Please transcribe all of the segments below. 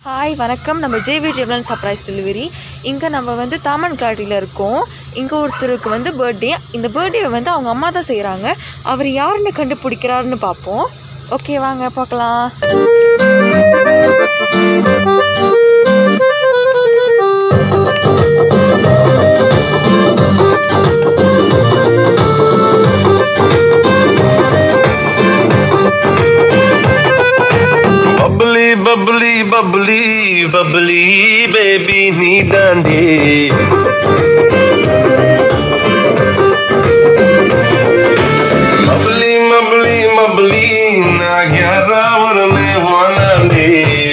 Hi வணக்கம். நம்ம J.V Dream Land surprise delivery. இங்கே நம்ம வந்து தாமன் கிளாட்டியில் இருக்கோம். இங்கே ஒருத்தருக்கு வந்து பர்த்டே. இந்த பர்த்டேவை வந்து அவங்க அம்மா தான் செய்கிறாங்க. அவர் யாருன்னு கண்டுபிடிக்கிறாருன்னு பார்ப்போம். ஓகே வாங்க பார்க்கலாம். Bubbly, bubbly, bubbly, baby, need dandi. Bubbly, bubbly, bubbly, na gyara varne wanandi.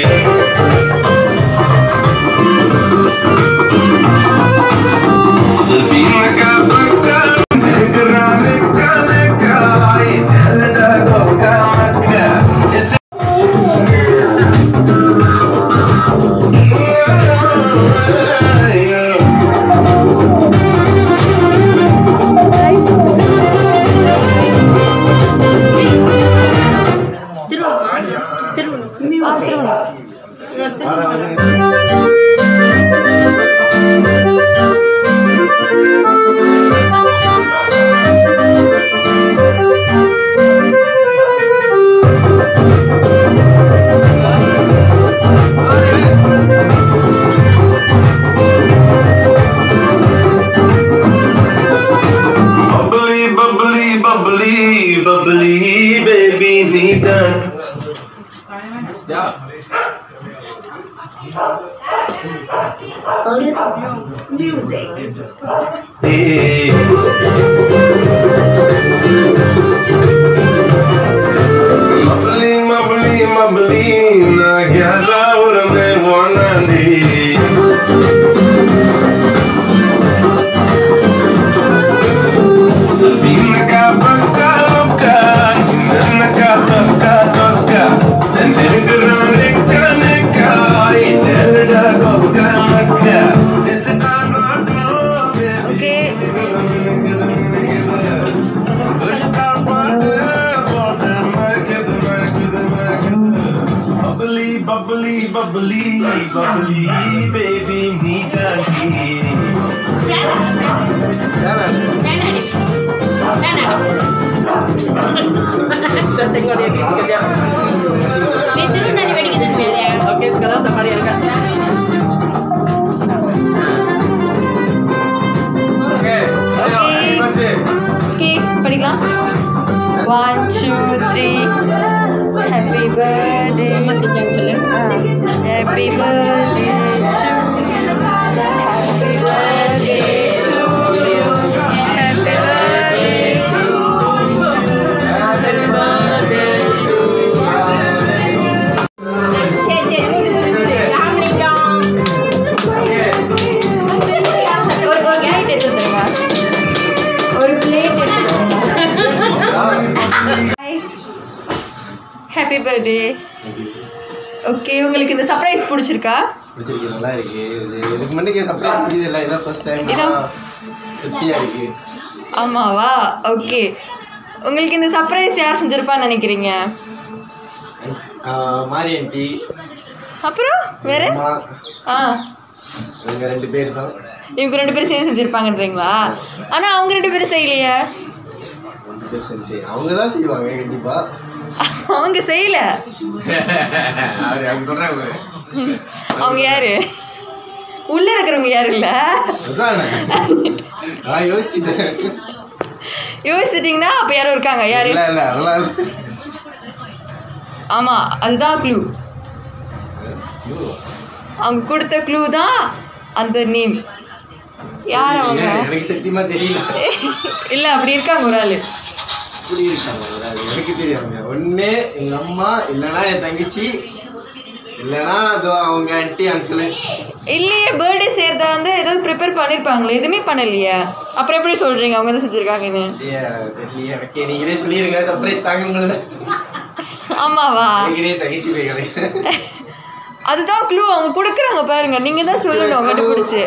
Sabina ka banka, jagrane ka neka, jalda goka makka. Bubbly, baby, need done. Music. Hey. Bubbly, bubbly, bubbly, na gyara varne wanandi. Sabina ka banka loka, na ka toka, sanjay ka neka, jalda goka makka. This time not okay bubbly, bubbly, bubbly, bubbly, baby, need dandi. Saya tengok dia kisah kerja. Betul nak lebih kita ni dia. Okey, sekarang safari dekat. Okay படிக்கலாம். 1 2 3 happy birthday Masih jangan seleng. Happy birthday happy birthday happy birthday. Okay உங்களுக்கு இந்த surprise பிடிச்சிருக்கா? பிடிச்சிருக்கு, நல்லா இருக்கு. இதுக்கு முன்னாடி surprise பிடிச்சதில்லை, இதான் ஃபர்ஸ்ட் டைம். திருப்தியாக இருக்கு. ஆமாவா? ஓகே உங்களுக்கு இந்த சர்ப்ரைஸ் யார் செஞ்சிருப்பான்னு நினைக்கிறீங்க? மாரி ஆண்டி, அப்புறம் வேற? அம்மா, ஆ இவங்க 2 பேர் தான். இவங்க 2 பேரும் சேர்ந்து செஞ்சுருப்பாங்கன்றீங்களா? ஆனால் அவங்க 2 பேரும் செய்யலையே. 2 பேர் செஞ்சு அவங்க தான் செய்வாங்க கண்டிப்பாக. அவங்க செய்யல. அவங்க சொல்கிறாங்க. அவங்க யாரு? உள்ள இருக்கிறவங்க யாரு? இல்ல அதானே நான் யோசிச்சுட்டேன். யோசிச்சிட்டிங்கன்னா அப்போ யாரும் இருக்காங்க. யாரு? இல்லை இல்லை அதெல்லாம் இல்லை. ஆமாம் அதுதான் க்ளூ. அவங்க கொடுத்த க்ளூ தான் அந்த நேம். யார் அவங்க? எனக்கு சத்தியமாக தெரியல. இல்லை அப்படி இருக்காங்க ஒரு ஆள். இப்படி இருக்காங்க ஒரு ஆள், எனக்கு தெரியாம. ஒன்று எங்கள் அம்மா, இல்லைன்னா என் தங்கச்சி, இல்லைன்னா அதோ அவங்க ஆண்டி அங்கிள். இல்லையே பர்த்டே செய்கிறத வந்து ஏதாவது ப்ரிப்பேர் பண்ணியிருப்பாங்களே, எதுவுமே பண்ணலையே. அப்புறம் எப்படி சொல்கிறீங்க அவங்க தான் செஞ்சுருக்காங்கன்னு? தெரியல எனக்கு. நீங்களே சொல்லிடுங்க, சர்ப்ரைஸ் தாங்க முடியல. ஆமாவா? நீங்களே தங்கச்சி போய் கிடையாது. அதுதான் க்ளூ அவங்க கொடுக்குறாங்க பாருங்க. நீங்கள் தான் சொல்லணும் கண்டுபிடிச்சி.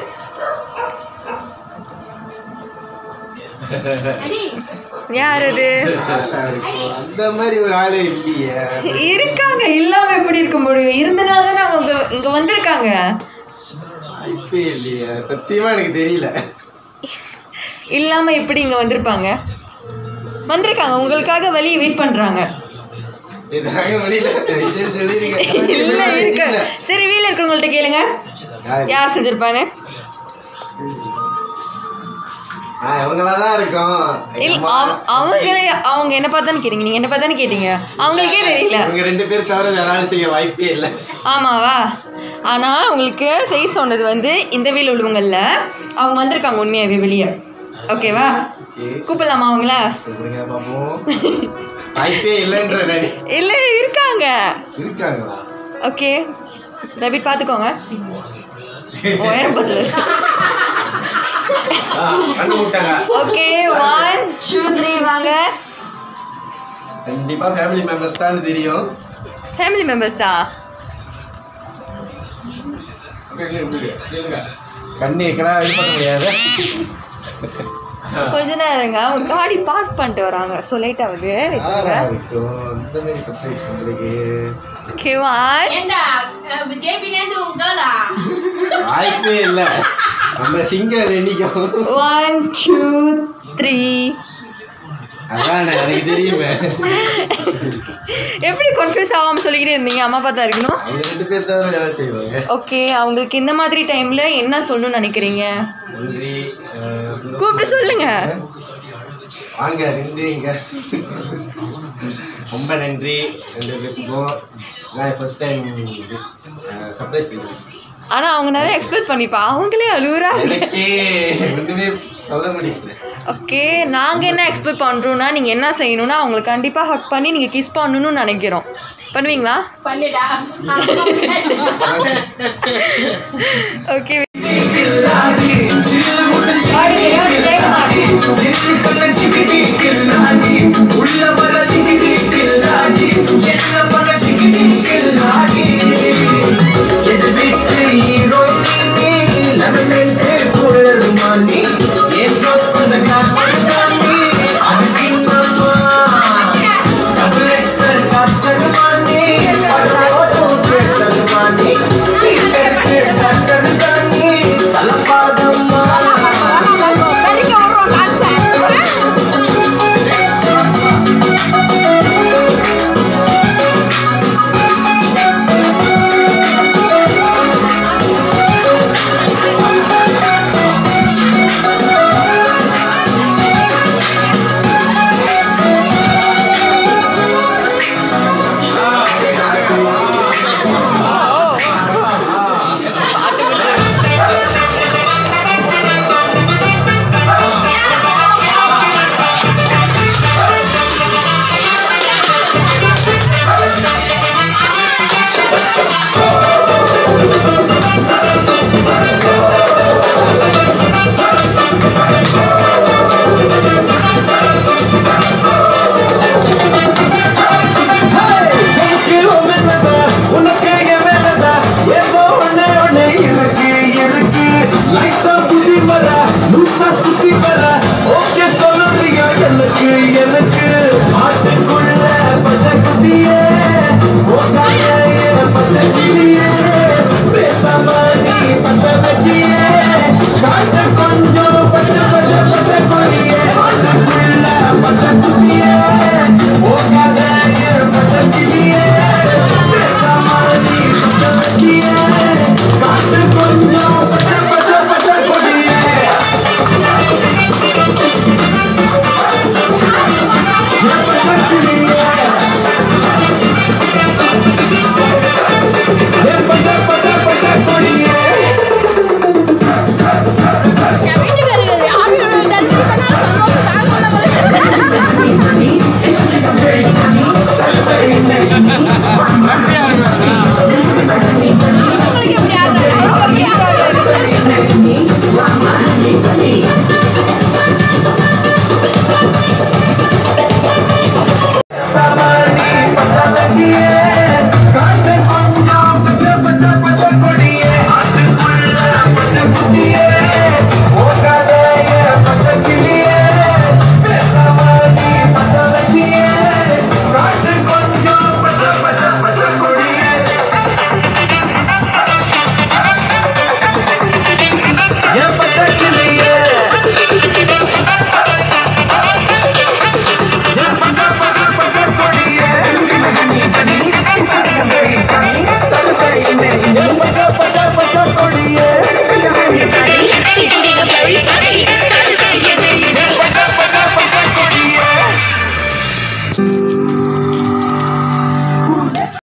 யார் அது? அந்த மாதிரி ஒரு ஆளே இல்லையே. இருக்காங்க, இல்லாம எப்படி இருக்க முடியும்? இருந்தனால தானே அவங்க இங்க வந்து வந்திருப்பாங்க? வாய்ப்பே இல்லையா, சத்தியமா எனக்கு தெரியல. இல்லாம எப்படி இங்க வந்திருப்பாங்க? வந்திருக்காங்க, உங்களுக்காக வெளியே வெயிட் பண்றாங்க. இதாங்க முடியல. இல்ல இருக்கு. சரி வீல இருக்கவங்கள்ட்ட கேளுங்க யார் செஞ்சிருப்பான்னு. அவங்களாதான் இருக்கும். அவங்க என்ன பார்த்தான்னு கேட்டீங்க, நீங்க என்ன பார்த்தான்னு கேட்டீங்க, அவங்களுக்கே தெரியல. அவங்க 2 பேர் தவிர யாராலும் செய்ய வாய்ப்பே இல்லை. ஆமாவா? ஆனா உங்களுக்கு செய்ய சொன்னது வந்து இந்த வீல் உள்ளவங்கல்ல, அவங்க வந்திருக்காங்க உண்மையாவே வெளியே. ஓகேவா? கூப்பிடலாமா அவங்கள? வாய்ப்பே இல்லைன்ற இல்ல இருக்காங்க. இருக்காங்களா? ஓகே ரபிட் பாத்துக்கோங்க. உயரம் பத்துல. ஓகே 1 2 3 வாங்க. கண்டிப்பா ஃபேமிலி மெம்பர்ஸ் தான் தெரியும். ஃபேமிலி மெம்பர்ஸா? கண்ணு எக்கடா இது பண்ண முடியாது. கொஞ்ச நேரங்க அவங்க காடி பார்க் பண்ணிட்டு வராங்க. ஸோ லேட் ஆகுது. ஓகே 1 ஏண்டா ஜேபி நேந்து உங்களா வாய்ப்பே இல்ல. நம்ம சிங்கர் எண்ணிக்கும். 1 2 3. அதான் எனக்கு தெரியுமே. எப்படி கன்ஃபியூஸ் ஆகாம சொல்லிக்கிட்டே இருந்தீங்க? அம்மா பார்த்தா இருக்கணும். அவங்க 2 பேர் தவிர வேலை செய்வாங்க. ஓகே அவங்களுக்கு இந்த மாதிரி டைம்ல என்ன சொல்லணும்னு நினைக்கிறீங்க? கூப்பிட்டு சொல்லுங்க. வாங்க நின்றுங்க. ரொம்ப நன்றி 2 பேருக்கும். நான் ஃபர்ஸ்ட் டைம் சர்ப்ரைஸ் பண்ணுறேன். ஆனா அவங்க நிறைய எக்ஸ்பெக்ட் பண்ணிப்பா, அவங்களே அழுகுறாங்க. எனக்கே ஒன்றுமே சொல்ல முடியல. ஓகே நாங்க என்ன எக்ஸ்பெக்ட் பண்றோம்னா நீங்க என்ன செய்யணும்னா அவங்களுக்கு கண்டிப்பா ஹக் பண்ணி நீங்க கிஸ் பண்ணணும்னு நினைக்கிறோம். பண்ணுவீங்களா? பண்ணிடா. ஓகே